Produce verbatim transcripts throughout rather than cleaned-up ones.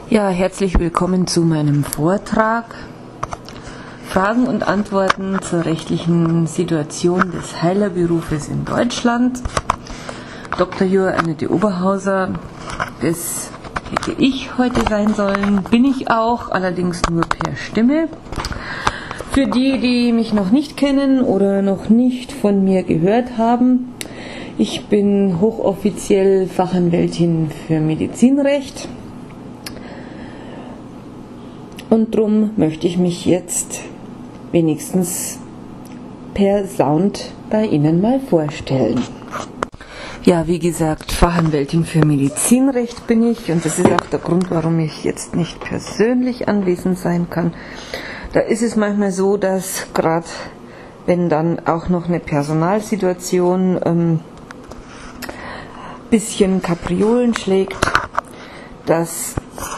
Ja, herzlich willkommen zu meinem Vortrag. Fragen und Antworten zur rechtlichen Situation des Heilerberufes in Deutschland. Doktor Jur Annette Oberhauser, das hätte ich heute sein sollen, bin ich auch, allerdings nur per Stimme. Für die, die mich noch nicht kennen oder noch nicht von mir gehört haben, ich bin hochoffiziell Fachanwältin für Medizinrecht. Und darum möchte ich mich jetzt wenigstens per Sound bei Ihnen mal vorstellen. Ja, wie gesagt, Fachanwältin für Medizinrecht bin ich und das ist auch der Grund, warum ich jetzt nicht persönlich anwesend sein kann. Da ist es manchmal so, dass gerade wenn dann auch noch eine Personalsituation ähm, bisschen Kapriolen schlägt, dass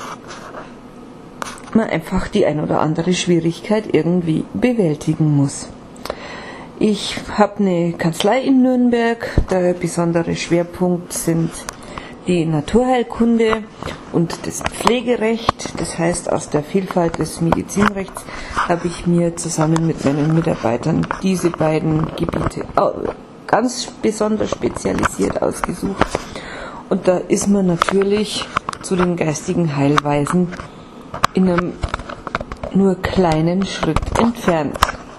man einfach die ein oder andere Schwierigkeit irgendwie bewältigen muss. Ich habe eine Kanzlei in Nürnberg, der besondere Schwerpunkt sind die Naturheilkunde und das Pflegerecht. Das heißt, aus der Vielfalt des Medizinrechts habe ich mir zusammen mit meinen Mitarbeitern diese beiden Gebiete ganz besonders spezialisiert ausgesucht. Und da ist man natürlich zu den geistigen Heilweisen in einem nur kleinen Schritt entfernt.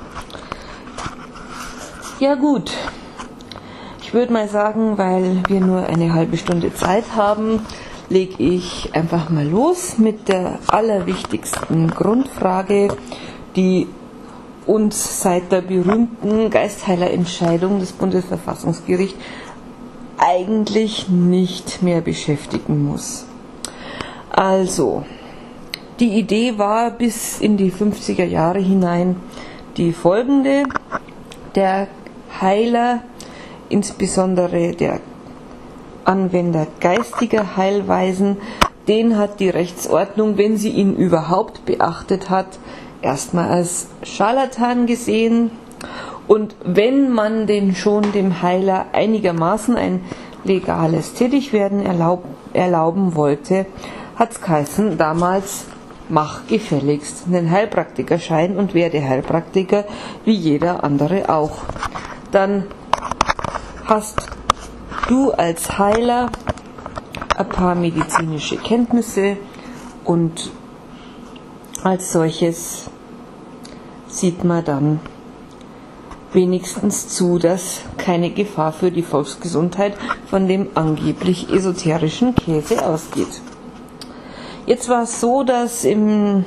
Ja gut, ich würde mal sagen, weil wir nur eine halbe Stunde Zeit haben, lege ich einfach mal los mit der allerwichtigsten Grundfrage, die uns seit der berühmten Geistheilerentscheidung des Bundesverfassungsgerichts eigentlich nicht mehr beschäftigen muss. Also, die Idee war bis in die fünfziger Jahre hinein die folgende: Der Heiler, insbesondere der Anwender geistiger Heilweisen, den hat die Rechtsordnung, wenn sie ihn überhaupt beachtet hat, erstmal als Scharlatan gesehen. Und wenn man denn schon dem Heiler einigermaßen ein legales Tätigwerden erlaub, erlauben wollte, hat es geheißen damals: Mach gefälligst einen Heilpraktikerschein und werde Heilpraktiker wie jeder andere auch. Dann hast du als Heiler ein paar medizinische Kenntnisse und als solches sieht man dann wenigstens zu, dass keine Gefahr für die Volksgesundheit von dem angeblich esoterischen Käse ausgeht. Jetzt war es so, dass im,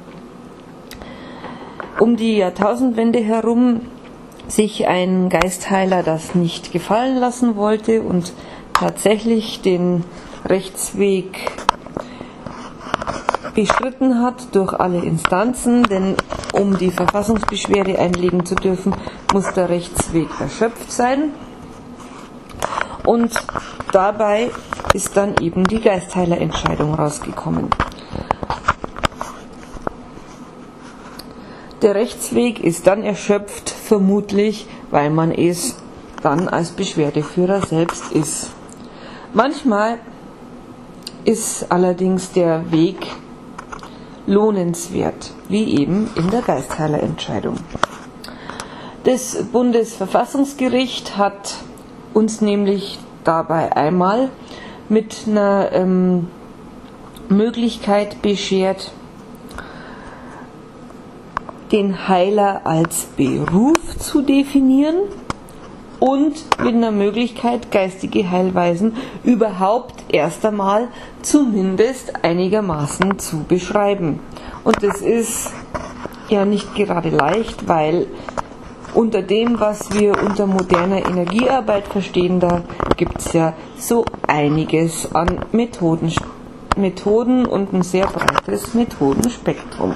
um die Jahrtausendwende herum sich ein Geistheiler das nicht gefallen lassen wollte und tatsächlich den Rechtsweg beschritten hat durch alle Instanzen, denn um die Verfassungsbeschwerde einlegen zu dürfen, muss der Rechtsweg erschöpft sein. Und dabei ist dann eben die Geistheilerentscheidung rausgekommen. Der Rechtsweg ist dann erschöpft, vermutlich, weil man es dann als Beschwerdeführer selbst ist. Manchmal ist allerdings der Weg lohnenswert, wie eben in der Geistheilerentscheidung. Das Bundesverfassungsgericht hat uns nämlich dabei einmal mit einer ähm, Möglichkeit beschert, den Heiler als Beruf zu definieren und mit einer Möglichkeit, geistige Heilweisen überhaupt erst einmal zumindest einigermaßen zu beschreiben. Und das ist ja nicht gerade leicht, weil unter dem, was wir unter moderner Energiearbeit verstehen, da gibt es ja so einiges an Methoden, Methoden und ein sehr breites Methodenspektrum.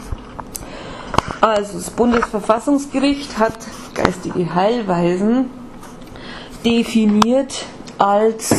Also das Bundesverfassungsgericht hat geistige Heilweisen definiert als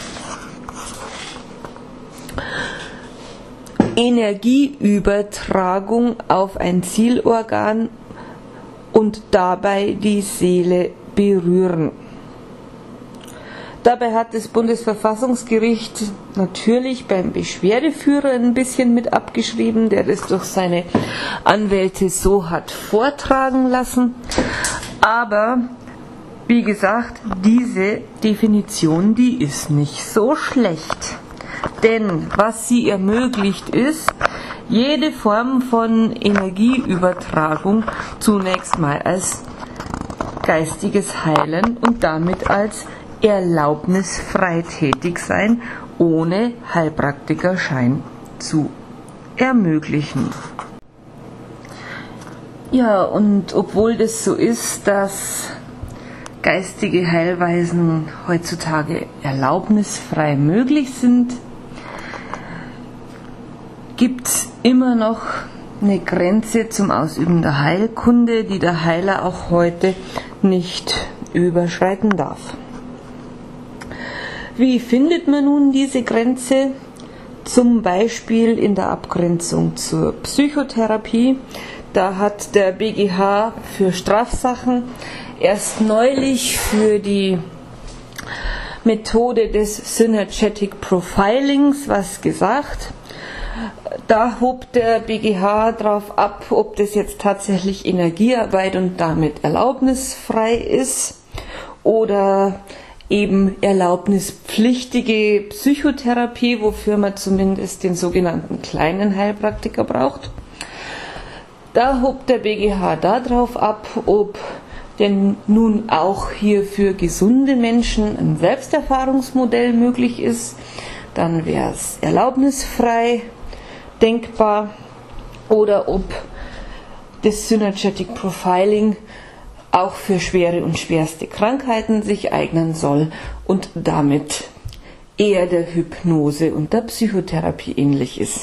Energieübertragung auf ein Zielorgan und dabei die Seele berühren. Dabei hat das Bundesverfassungsgericht natürlich beim Beschwerdeführer ein bisschen mit abgeschrieben, der das durch seine Anwälte so hat vortragen lassen. Aber wie gesagt, diese Definition, die ist nicht so schlecht. Denn was sie ermöglicht ist, jede Form von Energieübertragung zunächst mal als geistiges Heilen und damit als erlaubnisfrei tätig sein, ohne Heilpraktikerschein zu ermöglichen. Ja, und obwohl das so ist, dass geistige Heilweisen heutzutage erlaubnisfrei möglich sind, gibt es immer noch eine Grenze zum Ausüben der Heilkunde, die der Heiler auch heute nicht überschreiten darf. Wie findet man nun diese Grenze? Zum Beispiel in der Abgrenzung zur Psychotherapie. Da hat der B G H für Strafsachen erst neulich für die Methode des Synergetic Profilings was gesagt. Da hob der B G H darauf ab, ob das jetzt tatsächlich Energiearbeit und damit erlaubnisfrei ist oder eben erlaubnispflichtige Psychotherapie, wofür man zumindest den sogenannten kleinen Heilpraktiker braucht. Da hob der B G H darauf ab, ob denn nun auch hier für gesunde Menschen ein Selbsterfahrungsmodell möglich ist. Dann wäre es erlaubnisfrei denkbar, oder ob das Synergetic Profiling auch für schwere und schwerste Krankheiten sich eignen soll und damit eher der Hypnose und der Psychotherapie ähnlich ist.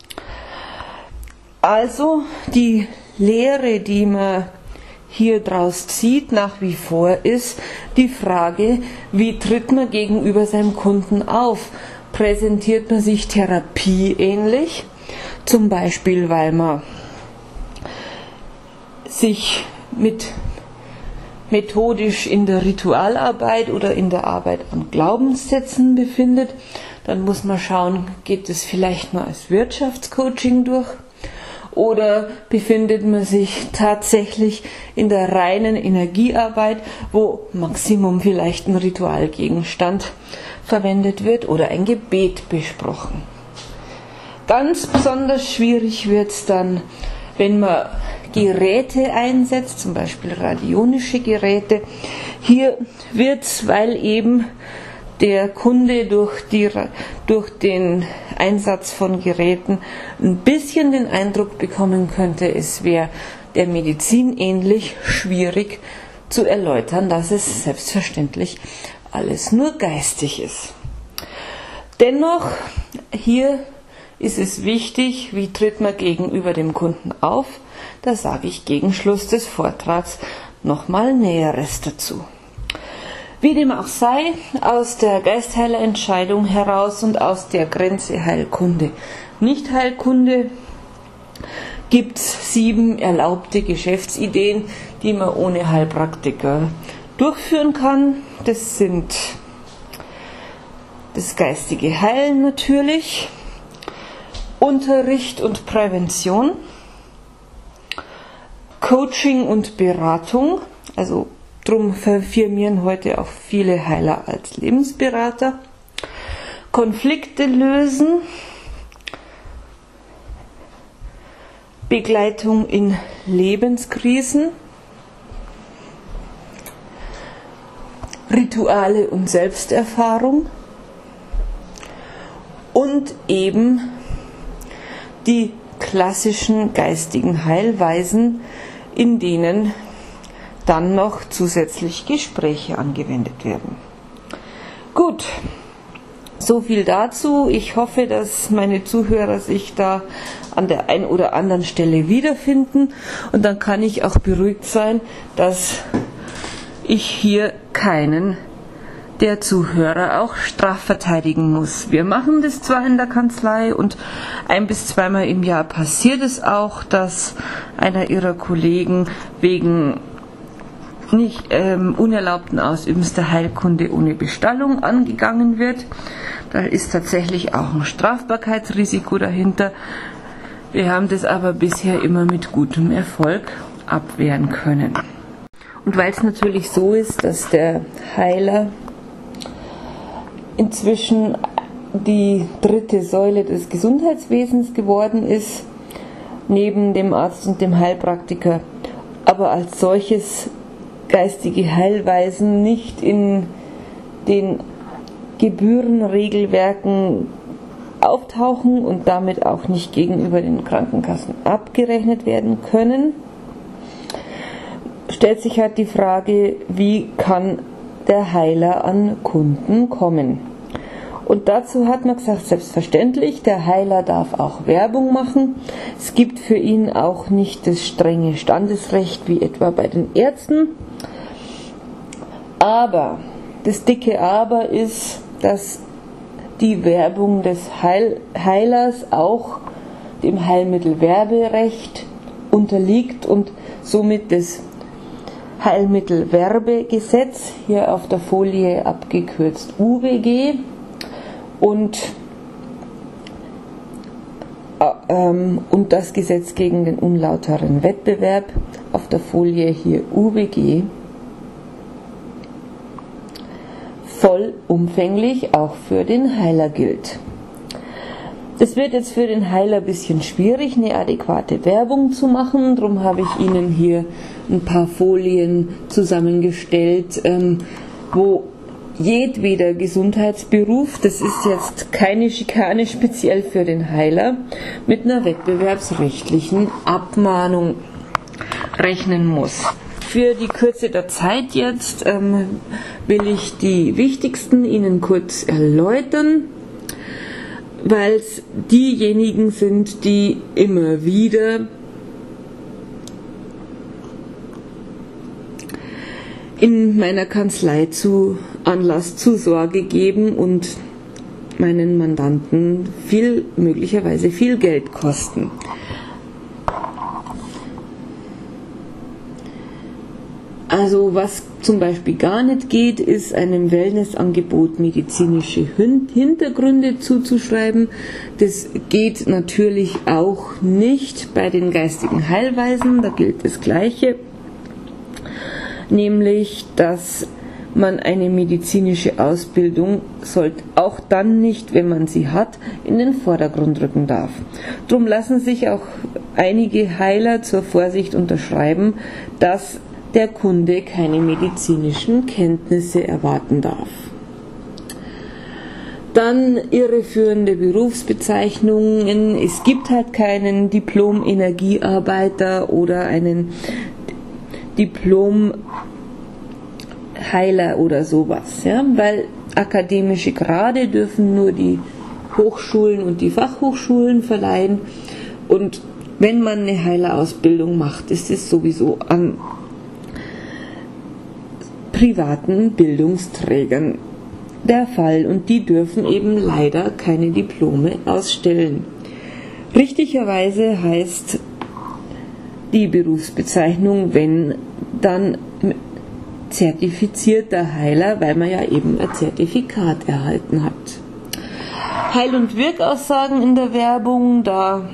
Also die Lehre, die man hier draus zieht, nach wie vor ist die Frage, wie tritt man gegenüber seinem Kunden auf? Präsentiert man sich therapieähnlich? Zum Beispiel, weil man sich mit methodisch in der Ritualarbeit oder in der Arbeit an Glaubenssätzen befindet. Dann muss man schauen, geht es vielleicht nur als Wirtschaftscoaching durch? Oder befindet man sich tatsächlich in der reinen Energiearbeit, wo Maximum vielleicht ein Ritualgegenstand verwendet wird oder ein Gebet besprochen? Ganz besonders schwierig wird es dann, wenn man Geräte einsetzt, zum Beispiel radionische Geräte. Hier wird es, weil eben der Kunde durch, die, durch den Einsatz von Geräten ein bisschen den Eindruck bekommen könnte, es wäre der Medizin ähnlich, schwierig zu erläutern, dass es selbstverständlich alles nur geistig ist. Dennoch, hier ist es wichtig, wie tritt man gegenüber dem Kunden auf. Da sage ich gegen Schluss des Vortrags nochmal Näheres dazu. Wie dem auch sei, aus der Geistheilerentscheidung heraus und aus der Grenze Heilkunde, Nicht-Heilkunde gibt es sieben erlaubte Geschäftsideen, die man ohne Heilpraktiker durchführen kann. Das sind das geistige Heilen natürlich, Unterricht und Prävention, Coaching und Beratung, also drum firmieren heute auch viele Heiler als Lebensberater, Konflikte lösen, Begleitung in Lebenskrisen, Rituale und Selbsterfahrung und eben die klassischen geistigen Heilweisen, in denen dann noch zusätzlich Gespräche angewendet werden. Gut, so viel dazu. Ich hoffe, dass meine Zuhörer sich da an der einen oder anderen Stelle wiederfinden und dann kann ich auch beruhigt sein, dass ich hier keinen der Zuhörer auch strafverteidigen muss. Wir machen das zwar in der Kanzlei und ein bis zweimal im Jahr passiert es auch, dass einer ihrer Kollegen wegen nicht ähm, unerlaubten Ausübens der Heilkunde ohne Bestallung angegangen wird. Da ist tatsächlich auch ein Strafbarkeitsrisiko dahinter. Wir haben das aber bisher immer mit gutem Erfolg abwehren können. Und weil es natürlich so ist, dass der Heiler inzwischen die dritte Säule des Gesundheitswesens geworden ist, neben dem Arzt und dem Heilpraktiker, aber als solches geistige Heilweisen nicht in den Gebührenregelwerken auftauchen und damit auch nicht gegenüber den Krankenkassen abgerechnet werden können, stellt sich halt die Frage, wie kann der Heiler an Kunden kommen? Und dazu hat man gesagt, selbstverständlich, der Heiler darf auch Werbung machen. Es gibt für ihn auch nicht das strenge Standesrecht wie etwa bei den Ärzten. Aber, das dicke Aber ist, dass die Werbung des Heil- Heilers auch dem Heilmittelwerberecht unterliegt und somit das Heilmittelwerbegesetz, hier auf der Folie abgekürzt U W G, und, ähm, und das Gesetz gegen den unlauteren Wettbewerb, auf der Folie hier U W G, vollumfänglich auch für den Heiler gilt. Es wird jetzt für den Heiler ein bisschen schwierig, eine adäquate Werbung zu machen. Darum habe ich Ihnen hier ein paar Folien zusammengestellt, ähm, wo jedweder Gesundheitsberuf, das ist jetzt keine Schikane speziell für den Heiler, mit einer wettbewerbsrechtlichen Abmahnung rechnen muss. Für die Kürze der Zeit jetzt ähm, will ich die wichtigsten Ihnen kurz erläutern, weil es diejenigen sind, die immer wieder in meiner Kanzlei zu Anlass zu Sorge geben und meinen Mandanten viel, möglicherweise viel Geld kosten. Also was zum Beispiel gar nicht geht, ist einem Wellnessangebot medizinische Hintergründe zuzuschreiben. Das geht natürlich auch nicht bei den geistigen Heilweisen, da gilt das Gleiche, nämlich dass man eine medizinische Ausbildung sollte auch dann nicht, wenn man sie hat, in den Vordergrund rücken darf. Darum lassen sich auch einige Heiler zur Vorsicht unterschreiben, dass der Kunde keine medizinischen Kenntnisse erwarten darf. Dann irreführende Berufsbezeichnungen. Es gibt halt keinen Diplom-Energiearbeiter oder einen Diplom-Heiler oder sowas, ja? Weil akademische Grade dürfen nur die Hochschulen und die Fachhochschulen verleihen, und wenn man eine Heilerausbildung macht, ist es sowieso an privaten Bildungsträgern der Fall, und die dürfen eben leider keine Diplome ausstellen. Richtigerweise heißt die Berufsbezeichnung, wenn, dann zertifizierter Heiler, weil man ja eben ein Zertifikat erhalten hat. Heil- und Wirkaussagen in der Werbung, da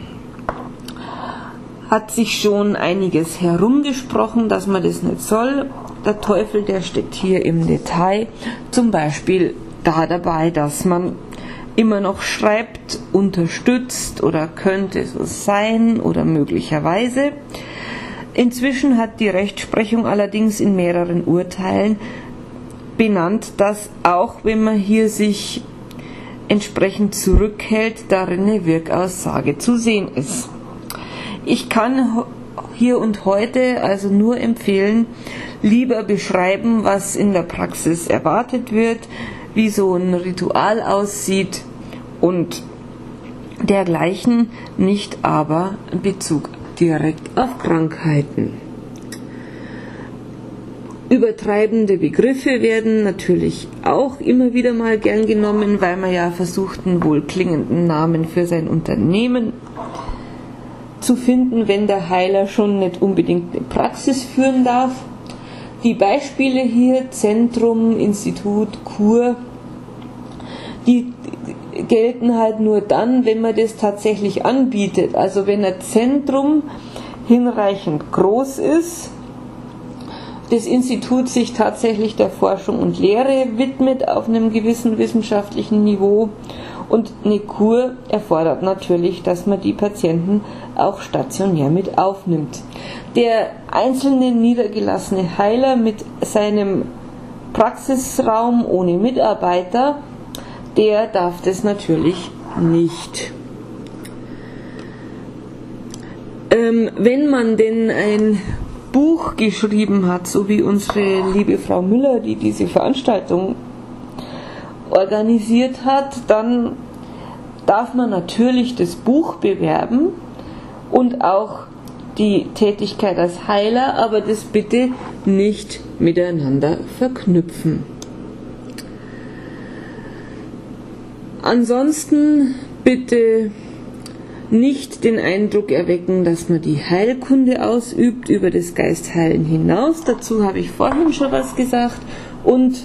hat sich schon einiges herumgesprochen, dass man das nicht soll. Der Teufel, der steckt hier im Detail, zum Beispiel da dabei, dass man immer noch schreibt, unterstützt oder könnte so sein oder möglicherweise. Inzwischen hat die Rechtsprechung allerdings in mehreren Urteilen benannt, dass auch wenn man hier sich entsprechend zurückhält, darin eine Wirkaussage zu sehen ist. Ich kann hier und heute also nur empfehlen, lieber beschreiben, was in der Praxis erwartet wird, wie so ein Ritual aussieht und dergleichen, nicht aber in Bezug direkt auf Krankheiten. Übertreibende Begriffe werden natürlich auch immer wieder mal gern genommen, weil man ja versucht, einen wohlklingenden Namen für sein Unternehmen zu finden, wenn der Heiler schon nicht unbedingt eine Praxis führen darf. Die Beispiele hier, Zentrum, Institut, Kur, die gelten halt nur dann, wenn man das tatsächlich anbietet. Also wenn ein Zentrum hinreichend groß ist, das Institut sich tatsächlich der Forschung und Lehre widmet auf einem gewissen wissenschaftlichen Niveau, und eine Kur erfordert natürlich, dass man die Patienten auch stationär mit aufnimmt. Der einzelne niedergelassene Heiler mit seinem Praxisraum ohne Mitarbeiter, der darf das natürlich nicht. Ähm, wenn man denn ein Buch geschrieben hat, so wie unsere liebe Frau Müller, die diese Veranstaltung organisiert hat, dann darf man natürlich das Buch bewerben und auch die Tätigkeit als Heiler, aber das bitte nicht miteinander verknüpfen. Ansonsten bitte nicht den Eindruck erwecken, dass man die Heilkunde ausübt über das Geistheilen hinaus. Dazu habe ich vorhin schon was gesagt. Und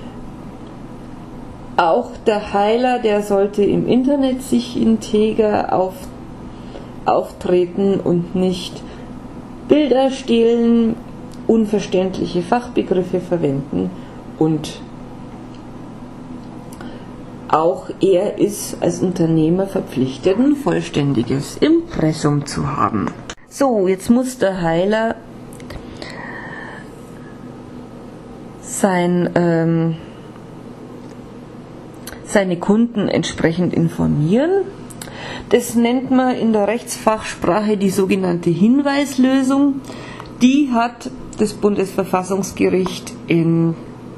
auch der Heiler, der sollte im Internet sich integer auf, auftreten und nicht Bilder stehlen, unverständliche Fachbegriffe verwenden, und auch er ist als Unternehmer verpflichtet, ein vollständiges Impressum zu haben. So, jetzt muss der Heiler sein, ähm, seine Kunden entsprechend informieren. Das nennt man in der Rechtsfachsprache die sogenannte Hinweislösung. Die hat das Bundesverfassungsgericht in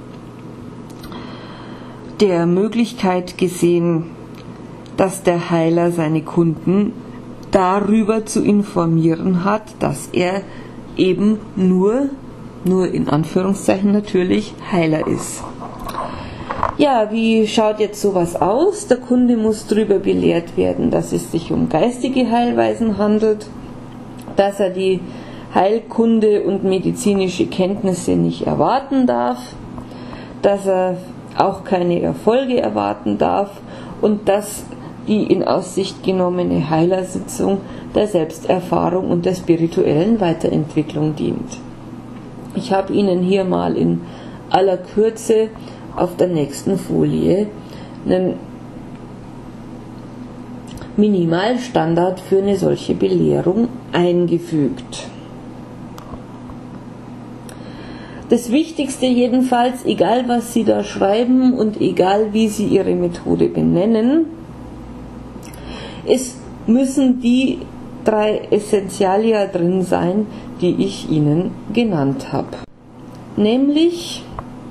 der Möglichkeit gesehen, dass der Heiler seine Kunden darüber zu informieren hat, dass er eben nur, nur in Anführungszeichen natürlich, Heiler ist. Ja, wie schaut jetzt sowas aus? Der Kunde muss darüber belehrt werden, dass es sich um geistige Heilweisen handelt, dass er die Heilkunde und medizinische Kenntnisse nicht erwarten darf, dass er auch keine Erfolge erwarten darf und dass die in Aussicht genommene Heilersitzung der Selbsterfahrung und der spirituellen Weiterentwicklung dient. Ich habe Ihnen hier mal in aller Kürze auf der nächsten Folie einen Minimalstandard für eine solche Belehrung eingefügt. Das Wichtigste jedenfalls, egal was Sie da schreiben und egal wie Sie Ihre Methode benennen, es müssen die drei Essentialia drin sein, die ich Ihnen genannt habe. Nämlich,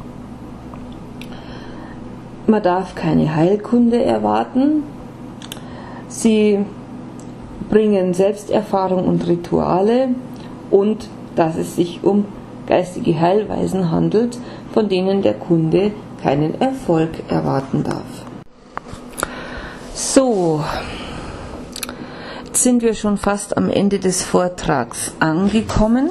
man darf keine Heilkunde erwarten, Sie bringen Selbsterfahrung und Rituale, und dass es sich um geistige Heilweisen handelt, von denen der Kunde keinen Erfolg erwarten darf. So, jetzt sind wir schon fast am Ende des Vortrags angekommen.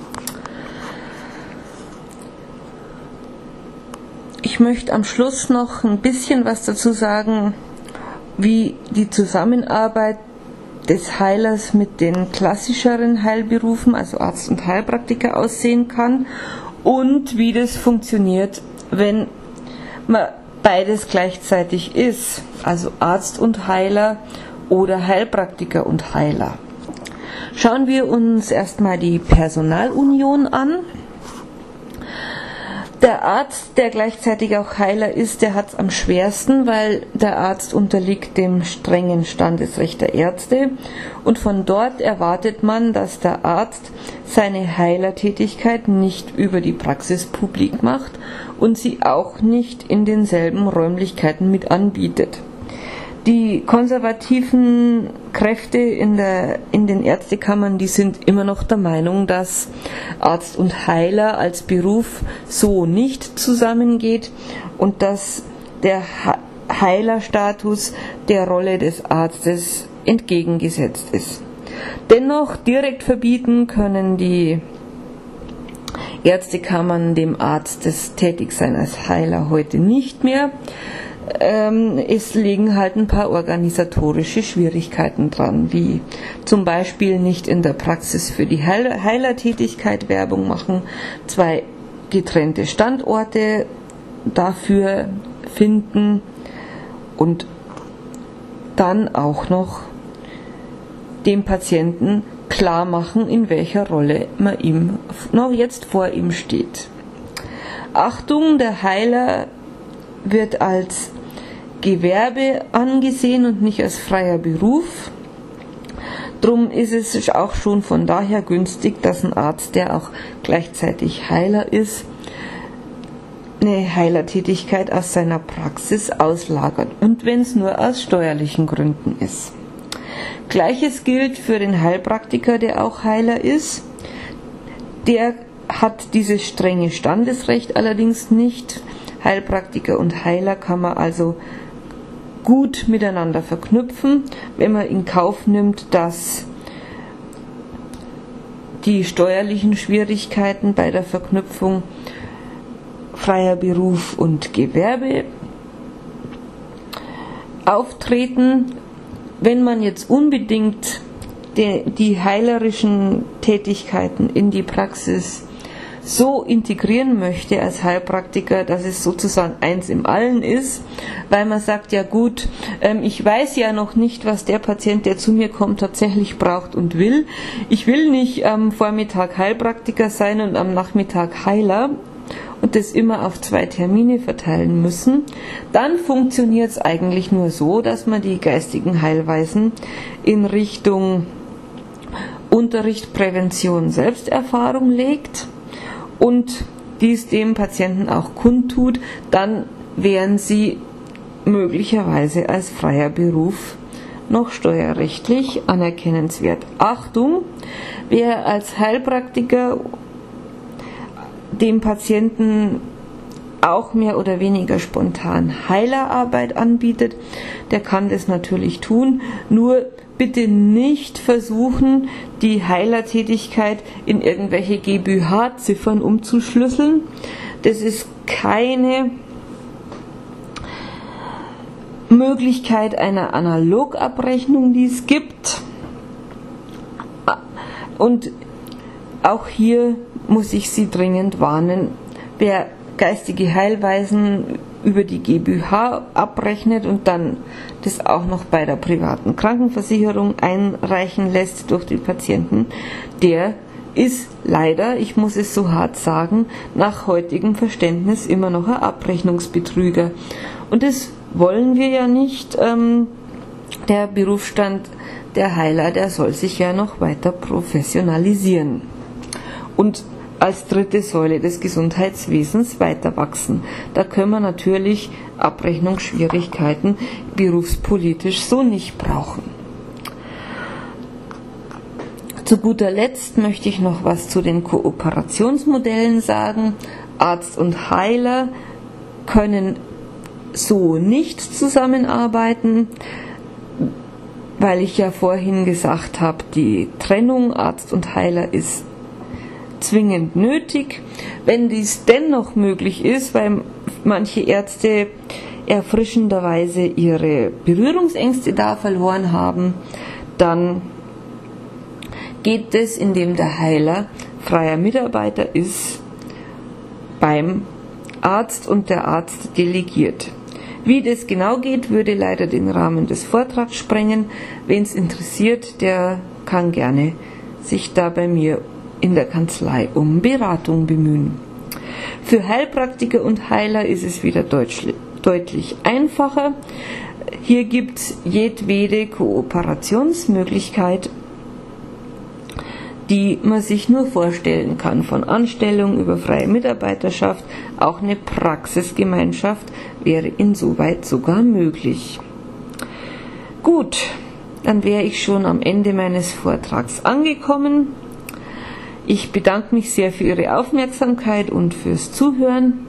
Ich möchte am Schluss noch ein bisschen was dazu sagen, wie die Zusammenarbeit des Heilers mit den klassischeren Heilberufen, also Arzt und Heilpraktiker, aussehen kann und wie das funktioniert, wenn man beides gleichzeitig ist, also Arzt und Heiler oder Heilpraktiker und Heiler. Schauen wir uns erstmal die Personalunion an. Der Arzt, der gleichzeitig auch Heiler ist, der hat es am schwersten, weil der Arzt unterliegt dem strengen Standesrecht der Ärzte, und von dort erwartet man, dass der Arzt seine Heilertätigkeit nicht über die Praxis publik macht und sie auch nicht in denselben Räumlichkeiten mit anbietet. Die konservativen Kräfte in, der, in den Ärztekammern, die sind immer noch der Meinung, dass Arzt und Heiler als Beruf so nicht zusammengeht und dass der Heilerstatus der Rolle des Arztes entgegengesetzt ist. Dennoch direkt verbieten können die Ärztekammern dem Arzt das Tätigsein als Heiler heute nicht mehr. Ähm, es liegen halt ein paar organisatorische Schwierigkeiten dran, wie zum Beispiel nicht in der Praxis für die Heil- Heilertätigkeit Werbung machen, zwei getrennte Standorte dafür finden und dann auch noch dem Patienten klar machen, in welcher Rolle man ihm noch jetzt vor ihm steht. Achtung, der Heiler wird als Gewerbe angesehen und nicht als freier Beruf. Drum ist es auch schon von daher günstig, dass ein Arzt, der auch gleichzeitig Heiler ist, eine Heilertätigkeit aus seiner Praxis auslagert und wenn es nur aus steuerlichen Gründen ist. Gleiches gilt für den Heilpraktiker, der auch Heiler ist. Der hat dieses strenge Standesrecht allerdings nicht. Heilpraktiker und Heiler kann man also gut miteinander verknüpfen, wenn man in Kauf nimmt, dass die steuerlichen Schwierigkeiten bei der Verknüpfung freier Beruf und Gewerbe auftreten. Wenn man jetzt unbedingt die, die heilerischen Tätigkeiten in die Praxis so integrieren möchte als Heilpraktiker, dass es sozusagen eins im Allen ist, weil man sagt, ja gut, ähm, ich weiß ja noch nicht, was der Patient, der zu mir kommt, tatsächlich braucht und will. Ich will nicht am Vormittag Heilpraktiker sein und am Nachmittag Heiler und das immer auf zwei Termine verteilen müssen. Dann funktioniert es eigentlich nur so, dass man die geistigen Heilweisen in Richtung Unterricht, Prävention, Selbsterfahrung legt und dies dem Patienten auch kundtut, dann wären sie möglicherweise als freier Beruf noch steuerrechtlich anerkennenswert. Achtung, wer als Heilpraktiker dem Patienten auch mehr oder weniger spontan Heilerarbeit anbietet, der kann das natürlich tun, nur bitte nicht versuchen, die Heilertätigkeit in irgendwelche G b H-Ziffern umzuschlüsseln. Das ist keine Möglichkeit einer Analogabrechnung, die es gibt. Und auch hier muss ich Sie dringend warnen, wer geistige Heilweisen über die G b H abrechnet und dann das auch noch bei der privaten Krankenversicherung einreichen lässt durch die Patienten, der ist leider, ich muss es so hart sagen, nach heutigem Verständnis immer noch ein Abrechnungsbetrüger. Und das wollen wir ja nicht. Ähm, der Berufsstand der Heiler, der soll sich ja noch weiter professionalisieren und als dritte Säule des Gesundheitswesens weiter wachsen. Da können wir natürlich Abrechnungsschwierigkeiten berufspolitisch so nicht brauchen. Zu guter Letzt möchte ich noch was zu den Kooperationsmodellen sagen. Arzt und Heiler können so nicht zusammenarbeiten, weil ich ja vorhin gesagt habe, die Trennung Arzt und Heiler ist zwingend nötig. Wenn dies dennoch möglich ist, weil manche Ärzte erfrischenderweise ihre Berührungsängste da verloren haben, dann geht es, indem der Heiler freier Mitarbeiter ist beim Arzt und der Arzt delegiert. Wie das genau geht, würde leider den Rahmen des Vortrags sprengen. Wen es interessiert, der kann gerne sich da bei mir in der Kanzlei um Beratung bemühen. Für Heilpraktiker und Heiler ist es wieder deutlich, deutlich einfacher. Hier gibt es jedwede Kooperationsmöglichkeit, die man sich nur vorstellen kann, von Anstellung über freie Mitarbeiterschaft, auch eine Praxisgemeinschaft wäre insoweit sogar möglich. Gut, dann wäre ich schon am Ende meines Vortrags angekommen. Ich bedanke mich sehr für Ihre Aufmerksamkeit und fürs Zuhören.